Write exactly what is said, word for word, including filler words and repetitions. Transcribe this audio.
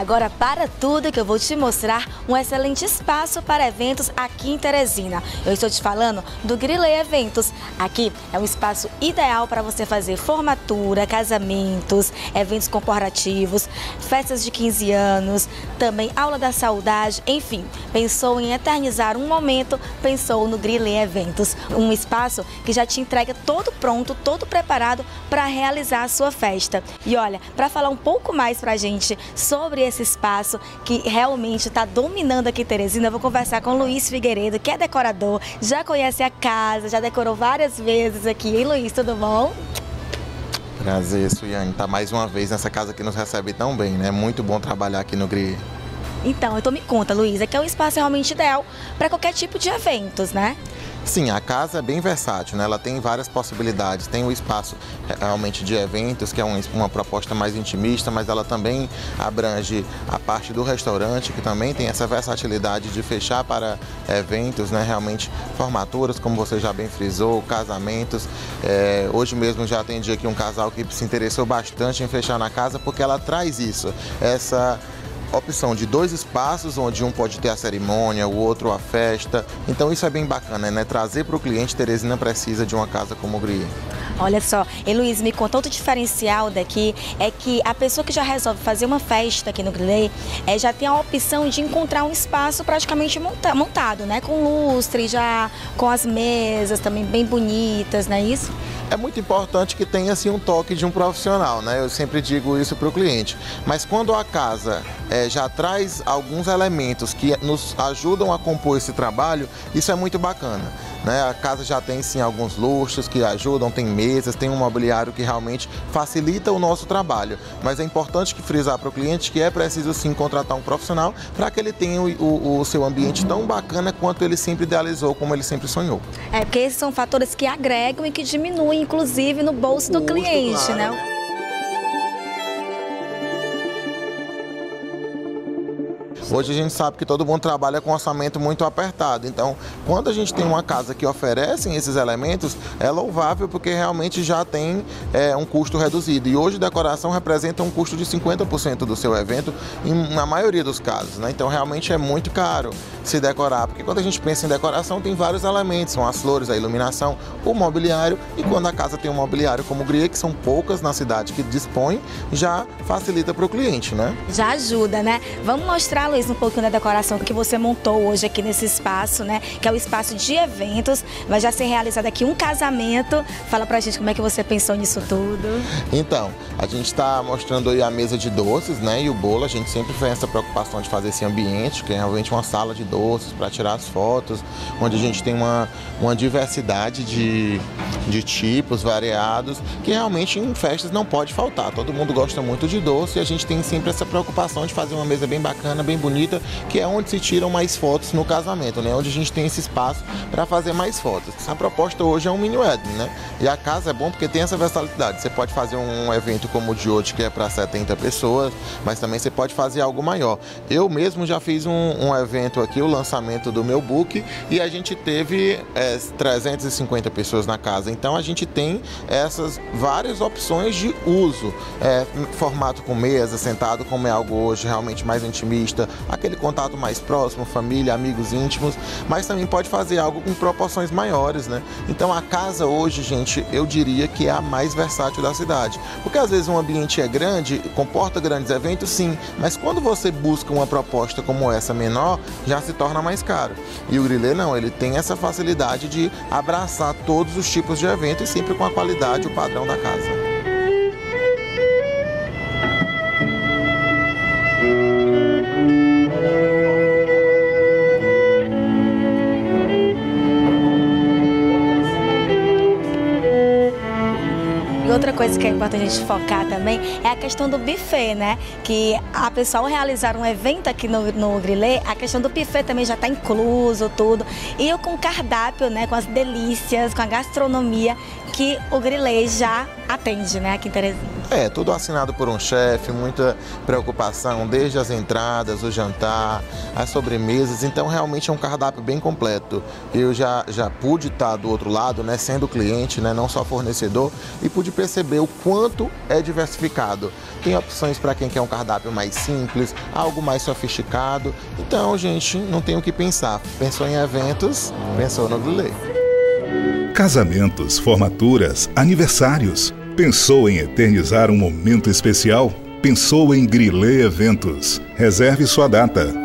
Agora para tudo que eu vou te mostrar um excelente espaço para eventos aqui em Teresina. Eu estou te falando do Grilê Eventos. Aqui é um espaço ideal para você fazer formatura, casamentos, eventos corporativos, festas de quinze anos, também aula da saudade, enfim. Pensou em eternizar um momento, pensou no Grilê Eventos. Um espaço que já te entrega todo pronto, todo preparado para realizar a sua festa. E olha, para falar um pouco mais para a gente sobre esse espaço que realmente está dominando aqui em Teresina, eu vou conversar com o Luiz Figueiredo, que é decorador, já conhece a casa, já decorou várias vezes aqui. Hein, Luiz, tudo bom? Prazer, Suiane, tá mais uma vez nessa casa que nos recebe tão bem, né? Muito bom trabalhar aqui no Grilê. Então, então me conta, Luiz, é que é um espaço realmente ideal para qualquer tipo de eventos, né? Sim, a casa é bem versátil, né? Ela tem várias possibilidades. Tem o espaço realmente de eventos, que é um, uma proposta mais intimista, mas ela também abrange a parte do restaurante, que também tem essa versatilidade de fechar para eventos, né? Realmente formaturas, como você já bem frisou, casamentos. É, hoje mesmo já atendi aqui um casal que se interessou bastante em fechar na casa, porque ela traz isso, essa opção de dois espaços, onde um pode ter a cerimônia, o outro a festa. Então isso é bem bacana, né? Trazer para o cliente, Teresina precisa de uma casa como o Grilê. Olha só, e Luiz, me conta, outro diferencial daqui é que a pessoa que já resolve fazer uma festa aqui no Grilê é, já tem a opção de encontrar um espaço praticamente monta montado, né? Com lustre, já com as mesas também bem bonitas, não é isso? É muito importante que tenha assim um toque de um profissional, né? Eu sempre digo isso para o cliente. Mas quando a casa é, já traz alguns elementos que nos ajudam a compor esse trabalho, isso é muito bacana, né? A casa já tem sim alguns luxos que ajudam, tem mesas, tem um mobiliário que realmente facilita o nosso trabalho. Mas é importante que frisar para o cliente que é preciso sim contratar um profissional para que ele tenha o, o, o seu ambiente tão bacana quanto ele sempre idealizou, como ele sempre sonhou. É, porque esses são fatores que agregam e que diminuem, inclusive, no bolso do cliente, claro, né? Hoje a gente sabe que todo mundo trabalha com orçamento muito apertado, então quando a gente tem uma casa que oferece esses elementos, é louvável porque realmente já tem é, um custo reduzido. E hoje decoração representa um custo de cinquenta por cento do seu evento, em, na maioria dos casos, né? Então realmente é muito caro se decorar, porque quando a gente pensa em decoração tem vários elementos, são as flores, a iluminação, o mobiliário, e quando a casa tem um mobiliário como o Grilê, que são poucas na cidade que dispõe, já facilita para o cliente, né? Já ajuda, né? Vamos mostrar, Luiz, um pouquinho da decoração que você montou hoje aqui nesse espaço, né? Que é o espaço de eventos. Vai já ser realizado aqui um casamento. Fala pra gente como é que você pensou nisso tudo. Então, a gente está mostrando aí a mesa de doces, né? E o bolo. A gente sempre tem essa preocupação de fazer esse ambiente, que é realmente uma sala de doces para tirar as fotos, onde a gente tem uma, uma diversidade de, de tipos variados, que realmente em festas não pode faltar. Todo mundo gosta muito de doce e a gente tem sempre essa preocupação de fazer uma mesa bem bacana, bem bonita, que é onde se tiram mais fotos no casamento, né? Onde a gente tem esse espaço para fazer mais fotos. A proposta hoje é um mini wedding, né? E a casa é bom porque tem essa versatilidade. Você pode fazer um evento como o de hoje, que é para setenta pessoas, mas também você pode fazer algo maior. Eu mesmo já fiz um, um evento aqui, o lançamento do meu book, e a gente teve é, trezentas e cinquenta pessoas na casa. Então a gente tem essas várias opções de uso. É, formato com mesa, sentado, como é algo hoje realmente mais intimista, aquele contato mais próximo, família, amigos íntimos, mas também pode fazer algo com proporções maiores, né? Então a casa hoje, gente, eu diria que é a mais versátil da cidade, porque às vezes um ambiente é grande, comporta grandes eventos, sim, mas quando você busca uma proposta como essa menor, já se torna mais caro. E o Grilê não, ele tem essa facilidade de abraçar todos os tipos de evento e sempre com a qualidade, o padrão da casa. Outra coisa que é importante a gente focar também é a questão do buffet, né? Que a pessoa, ao realizar um evento aqui no, no Grilê, a questão do buffet também já está incluso, tudo. E eu com cardápio, né? Com as delícias, com a gastronomia que o Grillet já atende, né, aqui em Teresina. É, tudo assinado por um chefe, muita preocupação, desde as entradas, o jantar, as sobremesas, então realmente é um cardápio bem completo. Eu já, já pude estar do outro lado, né, sendo cliente, né, não só fornecedor, e pude perceber o quanto é diversificado. Tem opções para quem quer um cardápio mais simples, algo mais sofisticado, então, gente, não tem o que pensar. Pensou em eventos, pensou no Grillet. Casamentos, formaturas, aniversários. Pensou em eternizar um momento especial? Pensou em Grillet Eventos. Reserve sua data.